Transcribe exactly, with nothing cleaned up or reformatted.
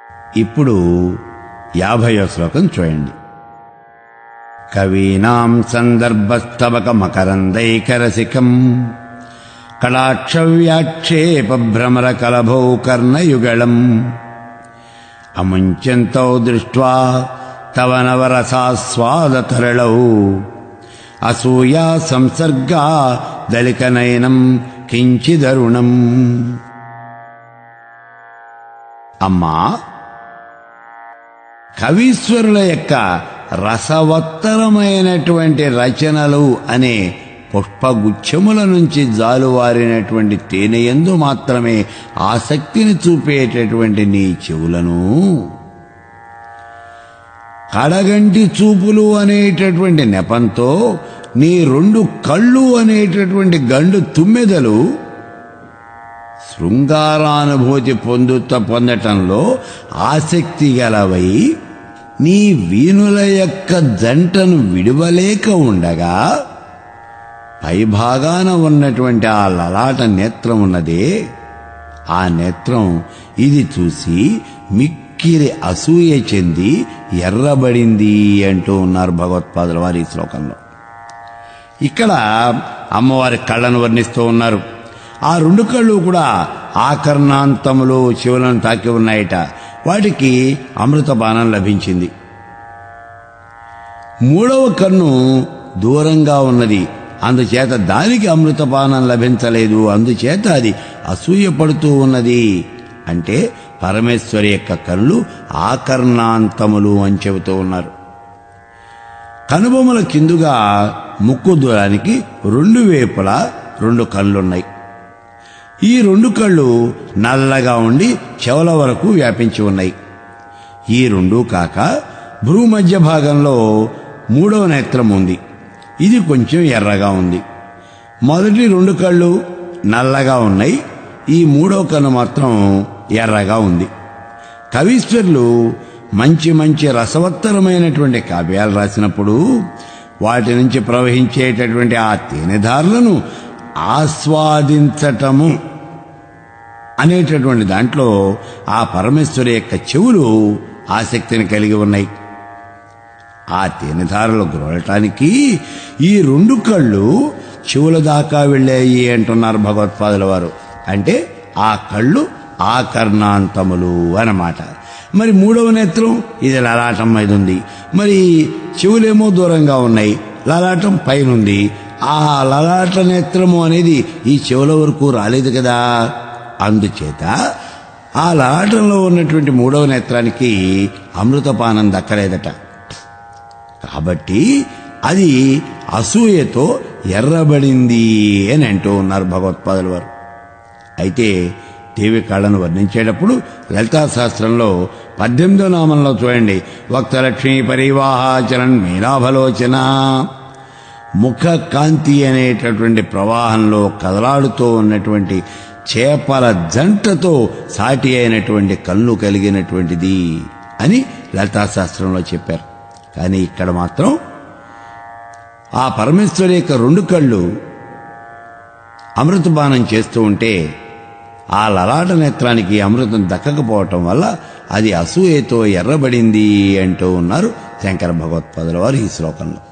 ఇప్పుడు యాభైవ శ్లోకం చూడండి. కవీనాం సందర్భస్తవక మకరందైకరసికం కళాక్ష వ్యాక్షేప భ్రమర కలభౌ కర్ణయుగళం అముంచంతో దృష్ట్వా తవ నవరసాస్వాదతరళౌ అసూయా సంసర్గా దళికనయనం కించిదరుణం. అమ్మా, కవీశ్వరుల యొక్క రసవత్తరమైనటువంటి రచనలు అనే పుష్పగుచ్ఛముల నుంచి జాలువారినటువంటి తేనెయందు మాత్రమే ఆసక్తిని చూపేటటువంటి నీ చెవులను, కడగంటి చూపులు అనేటటువంటి నెపంతో నీ రెండు కళ్ళు అనేటటువంటి గండు తుమ్మెదలు శృంగారానుభూతి పొందుత పొందటంలో ఆసక్తి గలవై నీ వీణుల యొక్క జంటను విడువలేక ఉండగా పైభాగాన ఉన్నటువంటి ఆ లలాట నేత్రం ఉన్నదే, ఆ నేత్రం ఇది చూసి మిక్కిరి అసూయ చెంది ఎర్రబడింది అంటూ ఉన్నారు భగవత్పాదుల వారి ఈ శ్లోకంలో. ఇక్కడ అమ్మవారి కళ్ళను వర్ణిస్తూ ఉన్నారు. ఆ రెండు కళ్ళు కూడా ఆకర్ణాంతములు శివులను తాకి ఉన్నాయట. వాటికి అమృతపానం లభించింది. మూడవ కన్ను దూరంగా ఉన్నది, అందుచేత దానికి అమృతపానం లభించలేదు. అందుచేత అది అసూయ పడుతూ ఉన్నది. అంటే పరమేశ్వరి యొక్క కళ్ళు ఆకర్ణాంతములు అని చెబుతూ ఉన్నారు. కనుబొమ్మల కిందుగా ముక్కు దూరానికి రెండు వైపులా రెండు కళ్ళున్నాయి. ఈ రెండు కళ్ళు నల్లగా ఉండి చెవుల వరకు వ్యాపించి ఉన్నాయి. ఈ రెండూ కాక భ్రూ మధ్య భాగంలో మూడవ నేత్రం ఉంది. ఇది కొంచెం ఎర్రగా ఉంది. మొదటి రెండు కళ్ళు నల్లగా ఉన్నాయి. ఈ మూడవ కన్ను మాత్రం ఎర్రగా ఉంది. కవీశ్వరులు మంచి మంచి రసవత్తరమైనటువంటి కావ్యాలు రాసినప్పుడు వాటి నుంచి ప్రవహించేటటువంటి ఆ తేనెధారులను ఆస్వాదించటము అనేటటువంటి దాంట్లో ఆ పరమేశ్వరి యొక్క చెవులు ఆసక్తిని కలిగి ఉన్నాయి. ఆ తేనెధారలు గ్రోలటానికి ఈ రెండు కళ్ళు చెవుల దాకా వెళ్ళాయి అంటున్నారు భగవత్పాదుల వారు. అంటే ఆ కళ్ళు ఆకర్ణాంతములు అన్నమాట. మరి మూడవ నేత్రం ఇది లలాటం మీద ఉంది. మరి చెవులేమో దూరంగా ఉన్నాయి, లలాటం పైనుంది. ఆ లలాట నేత్రము అనేది ఈ చెవుల వరకు రాలేదు కదా. అందుచేత ఆ లలాటంలో ఉన్నటువంటి మూడవ నేత్రానికి అమృతపానం దక్కలేదట. కాబట్టి అది అసూయతో ఎర్రబడింది అని అంటూ ఉన్నారు భగవత్పాదుల వారు. అయితే దేవి కళను వర్ణించేటప్పుడు లలితా శాస్త్రంలో పద్దెనిమిదో నామంలో చూడండి, వక్తలక్ష్మీ పరివాహాచరన్ మీనాభలోచన. ముఖ కాంతి అనేటటువంటి ప్రవాహంలో కదలాడుతూ ఉన్నటువంటి చేపల జంటతో సాటి అయినటువంటి కళ్ళు కలిగినటువంటిది అని లలితా శాస్త్రంలో చెప్పారు. కానీ ఇక్కడ మాత్రం ఆ పరమేశ్వరి యొక్క రెండు కళ్ళు అమృతపానం చేస్తూ ఉంటే ఆ లలాట నేత్రానికి అమృతం దక్కకపోవటం వల్ల అది అసూయతో ఎర్రబడింది అంటూ ఉన్నారు శంకర భగవత్పాదుల వారు ఈ శ్లోకంలో.